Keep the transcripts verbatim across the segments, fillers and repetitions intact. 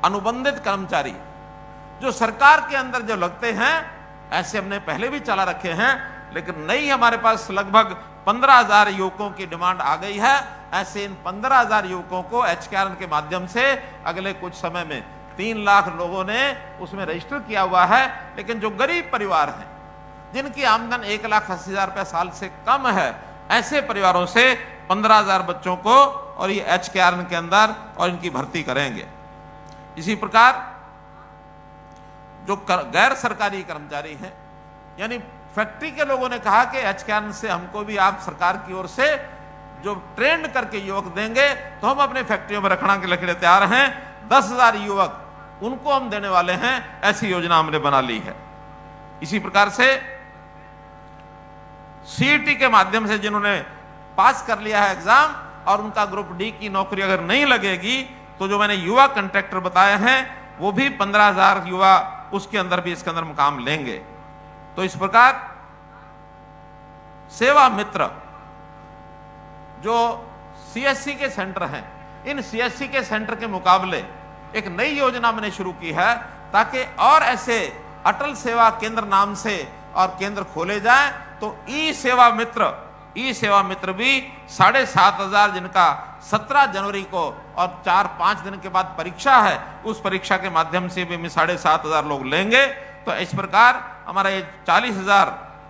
अनुबंधित कर्मचारी जो सरकार के अंदर जो लगते हैं, ऐसे हमने पहले भी चला रखे हैं, लेकिन नई हमारे पास लगभग पंद्रह हजार युवकों की डिमांड आ गई है। ऐसे इन पंद्रह हजार युवकों को एच के आर एन के माध्यम से अगले कुछ समय में तीन लाख लोगों ने उसमें रजिस्टर किया हुआ है। लेकिन जो गरीब परिवार हैं, जिनकी आमदन एक लाख अस्सी हजार रुपये साल से कम है, ऐसे परिवारों से पंद्रह हजार बच्चों को और ये एच के आर एन के अंदर और इनकी भर्ती करेंगे। इसी प्रकार जो कर, गैर सरकारी कर्मचारी हैं, यानी फैक्ट्री के लोगों ने कहा कि एच के आर एन से हमको भी आप सरकार की ओर से जो ट्रेंड करके युवक देंगे तो हम अपने फैक्ट्रियों में रखना के लिए तैयार हैं। दस हजार युवक उनको हम देने वाले हैं, ऐसी योजना हमने बना ली है। इसी प्रकार से सी ई टी के माध्यम से जिन्होंने पास कर लिया है एग्जाम और उनका ग्रुप डी की नौकरी अगर नहीं लगेगी, तो जो मैंने युवा कंट्रैक्टर बताए हैं वो भी पंद्रह हजार युवा उसके अंदर भी इसके अंदर मुकाम लेंगे। तो इस प्रकार सेवा मित्र जो सी एस सी के सेंटर हैं, इन सी एस सी के सेंटर के मुकाबले एक नई योजना मैंने शुरू की है, ताकि और ऐसे अटल सेवा केंद्र नाम से और केंद्र खोले जाएं। तो ई सेवा मित्र ई सेवा मित्र भी साढ़े सात हजार जिनका सत्रह जनवरी को और चार पांच दिन के बाद परीक्षा है, उस परीक्षा के माध्यम से भी साढ़े सात हजार लोग लेंगे। तो इस प्रकार हमारा ये चालीस हजार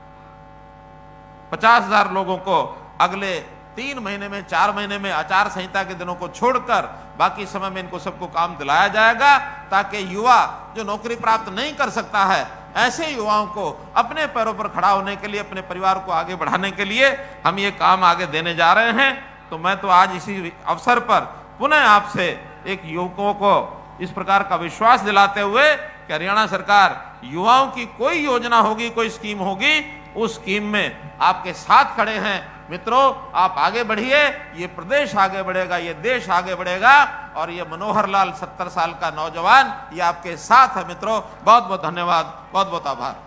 पचास हजार लोगों को अगले तीन महीने में, चार महीने में आचार संहिता के दिनों को छोड़कर बाकी समय में इनको सबको काम दिलाया जाएगा, ताकि युवा जो नौकरी प्राप्त नहीं कर सकता है, ऐसे युवाओं को अपने पैरों पर खड़ा होने के लिए, अपने परिवार को आगे बढ़ाने के लिए हम ये काम आगे देने जा रहे हैं। तो मैं तो आज इसी अवसर पर पुनः आपसे एक युवकों को इस प्रकार का विश्वास दिलाते हुए कि हरियाणा सरकार युवाओं की कोई योजना होगी, कोई स्कीम होगी, उस स्कीम में आपके साथ खड़े हैं। मित्रों, आप आगे बढ़िए, ये प्रदेश आगे बढ़ेगा, ये देश आगे बढ़ेगा। और ये मनोहर लाल सत्तर साल का नौजवान ये आपके साथ है। मित्रों, बहुत बहुत धन्यवाद, बहुत बहुत आभार।